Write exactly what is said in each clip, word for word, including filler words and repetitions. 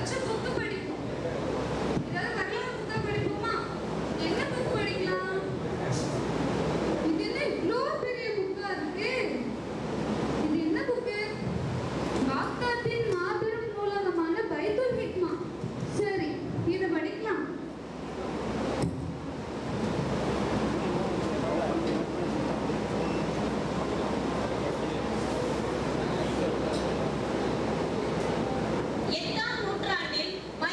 ஏதாச்சும் புக்கு படிப்போம். ஏதாவது வரலாறு புக்கா படிப்போமா? என்ன புக் படிக்கலாம்? இது என்ன இவ்வளோ பெரிய புக்கா இருக்கு? இது என்ன புக்கு? பாக்தாத்தின் மாபெரும் நூலகமான பைத்துல் ஹிக்மா. சரி, இதை படிக்கலாம். எட்டாம் நூற்றாண்டில்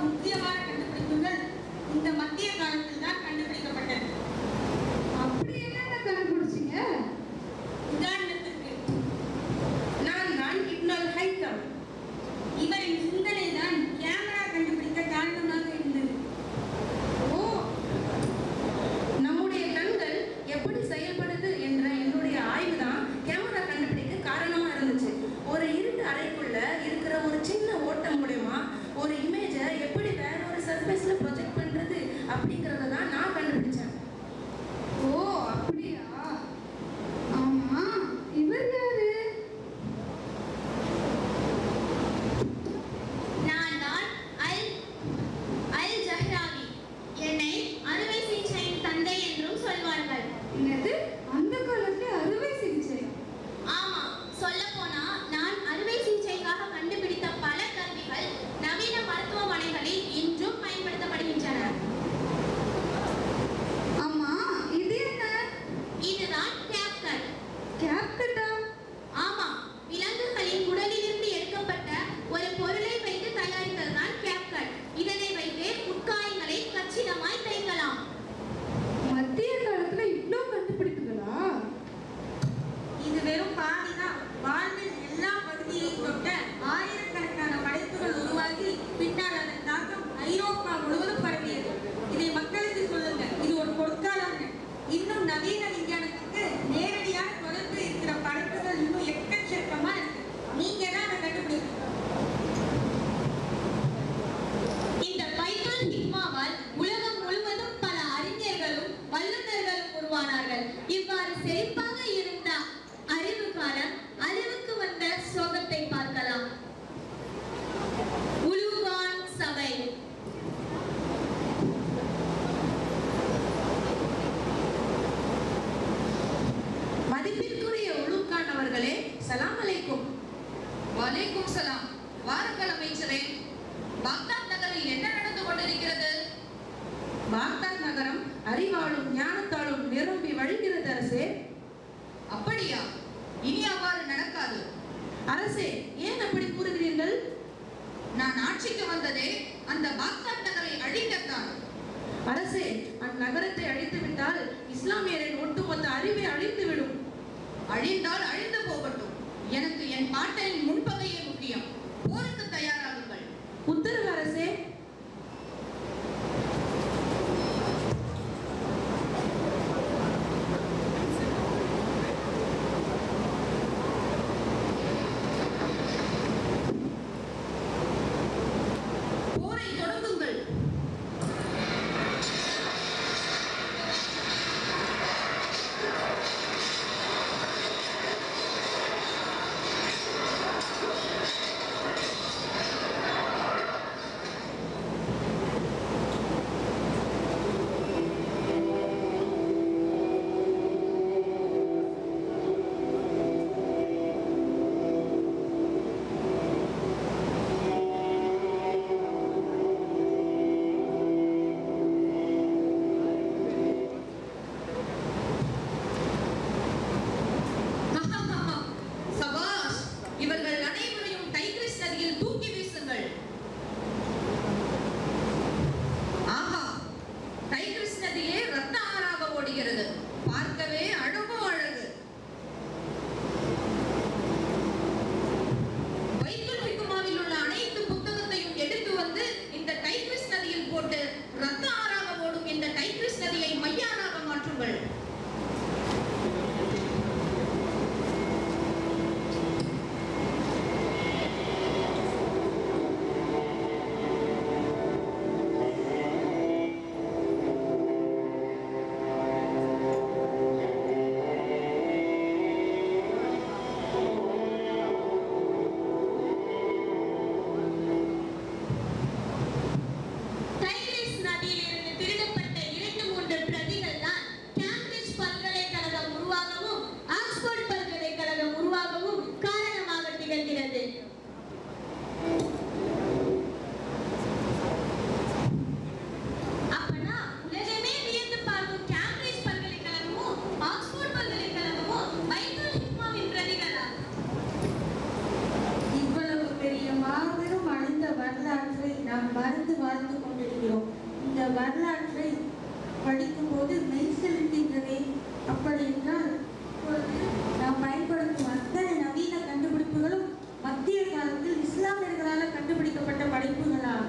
முக்கியமான கண்டுபிடிப்புகள் இந்த மத்திய காலத்தில் தான் கண்டுபிடிக்கப்பட்டது. அப்படி என்ன கண்டுபிடிச்சீங்க? உதாரணத்துக்கு நான் தான் இப்னுல் ஹைத்தம். இவரின் சிந்தனை தான் கேமரா கண்டுபிடிக்க காரணமாக இருந்தது. ஓ, நம்முடைய கண்கள் எப்படி செயல்படுது என்ற என்னுடைய ஆய்வு தான் கேமரா கண்டுபிடிக்க காரணமா இருந்துச்சு. ஒரு இருட்டு அறைக்குள்ள இருக்கிற ஒரு சின்ன ஓட்டம் மூலமா ஒரு இமேஜை எப்படி வேற ஒரு சர்ஃபேஸ்ல ப்ரொஜெக்ட் பண்றது அப்படிங்கறத தான் நான் கண்டுபிடிச்சேன். ஓ, அப்படியா? ஆமா, இவர் யாரு? நான் தான் அல் அல் ஜஹ்ராவி. என்னை அறுவை சிகிச்சையின் தந்தை என்றும் சொல்வார்கள். என்னது, அந்த காலத்துல அறுவை சிகிச்சை? ஆமா, சொல்ல போனா நான் அறுவை சிகிச்சைக்காக கண்டுபிடித்த பல கருவிகள் நவீன மருத்துவமனைகளில் இன்றும் பயன்படுத்தப்படுகின்றன. ஆமா, இது என்ன? இதுதான் கேப்கட். கேப்கட்டா? ஆமா, விலங்குகளின் உடலிலிருந்து எடுக்கப்பட்ட ஒரு பொருளை வைத்து தயாரித்ததுதான் கேப்கட். இதனை வைத்து உட்காயங்களை கச்சிதமாய் தைக்கலாம். மத்திய காலத்துல இவ்ளோ கண்டுபிடிப்புகளா? இது வெறும் பாதிதான். வாழ்வில் எல்லா பகுதியையும் தொட்ட ஆயிரக்கணக்கான படைப்புகள் உருவாகி பின்னால் அதன் தாக்கம் ஐரோப்பா முழுவதும் பரவியது. இதை மக்களுக்கு சொல்லுங்க, இது ஒரு பொற்காலம். இன்னும் நவீன விஞ்ஞானத்துக்கு நேரடியான தொடர்பு இருக்கிற படைப்புகள் இன்னும் எக்கச்சக்கமா இருக்கு. நீங்க தான் அதை கண்டுபிடிக்கணும். இந்த பைபிள் ஹிக்மாவால் உலகம் முழுவதும் பல அறிஞர்களும் வல்லுநர்களும் உருவானார்கள். இவ்வாறு செழிப்பாக இருந்த அறிவு காலம் அழிவுக்கு வந்த சோகத்தை பார்க்கலாம். உலுகான் சபை. மதிப்பிற்குரிய உலூகான் அவர்களே, சலாம் அலைக்கும். வலைக்கும் சலாம். வாருங்கள் அமைச்சரே, பாக்தாத் நகரில் என்ன நடந்து கொண்டிருக்கிறது? பாக்தாத் நகரம் அறிவாலும் ஞானத்தாலும் நிரம்பி வழிகிறது அரசே. அப்படியா? இனி அவ்வாறு நடக்காது. அரசே, ஏன் அப்படி கூறுகிறீர்கள்? நான் ஆட்சிக்கு வந்ததே அந்த பாக்தாத் நகரை அழிக்கத்தான். அரசே, அந்நகரத்தை அழித்து விட்டால் இஸ்லாமியரின் ஒட்டுமொத்த அறிவை அழித்து விடும். அழிந்தால் அழிந்து போகட்டும். எனக்கு என் பாட்டையின் முன்பகையே முக்கியம். போருக்கு தயாராகுங்கள். உத்தரவு அரசே. போரை தொடங்குங்கள். படித்து வாழ்ந்து கொண்டிருக்கிறோம். இந்த வரலாற்றை படிக்கும்போது மெய் செலுத்துகின்றதே. அப்படி என்றால் நாம் பயன்படுத்தும் அத்தனை நவீன கண்டுபிடிப்புகளும் மத்திய காலத்தில் இஸ்லாமியர்களால் கண்டுபிடிக்கப்பட்ட படைப்புகளா?